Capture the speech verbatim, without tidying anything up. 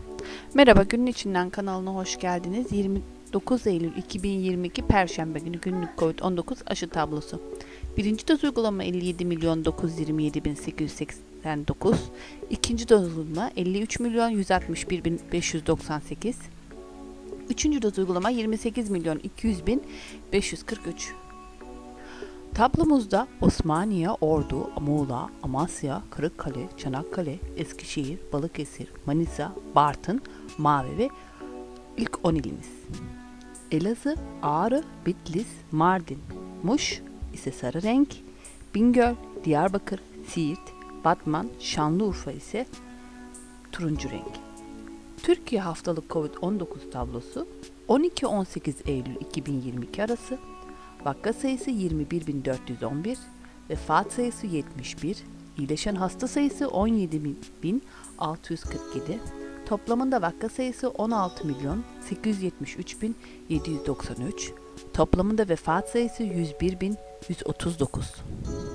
Merhaba, Günün İçinden kanalına hoş geldiniz. yirmi dokuz Eylül iki bin yirmi iki Perşembe günü günlük Covid on dokuz aşı tablosu. Birinci doz uygulama elli yedi milyon dokuz yüz yirmi yedi bin sekiz yüz seksen dokuz. İkinci doz uygulama elli üç milyon yüz altmış bir bin beş yüz doksan sekiz. Üçüncü doz uygulama yirmi sekiz milyon iki yüz bin beş yüz kırk üç. Tablomuzda Osmaniye, Ordu, Muğla, Amasya, Kırıkkale, Çanakkale, Eskişehir, Balıkesir, Manisa, Bartın, Mavi ve ilk on ilimiz. Elazığ, Ağrı, Bitlis, Mardin, Muş ise sarı renk, Bingöl, Diyarbakır, Siirt, Batman, Şanlıurfa ise turuncu renk. Türkiye haftalık Covid on dokuz tablosu on iki on sekiz Eylül iki bin yirmi iki arası. Vaka sayısı yirmi bir bin dört yüz on bir, vefat sayısı yetmiş bir, iyileşen hasta sayısı on yedi bin altı yüz kırk yedi, toplamında vaka sayısı on altı milyon sekiz yüz yetmiş üç bin yedi yüz doksan üç, toplamında vefat sayısı yüz bir bin yüz otuz dokuz.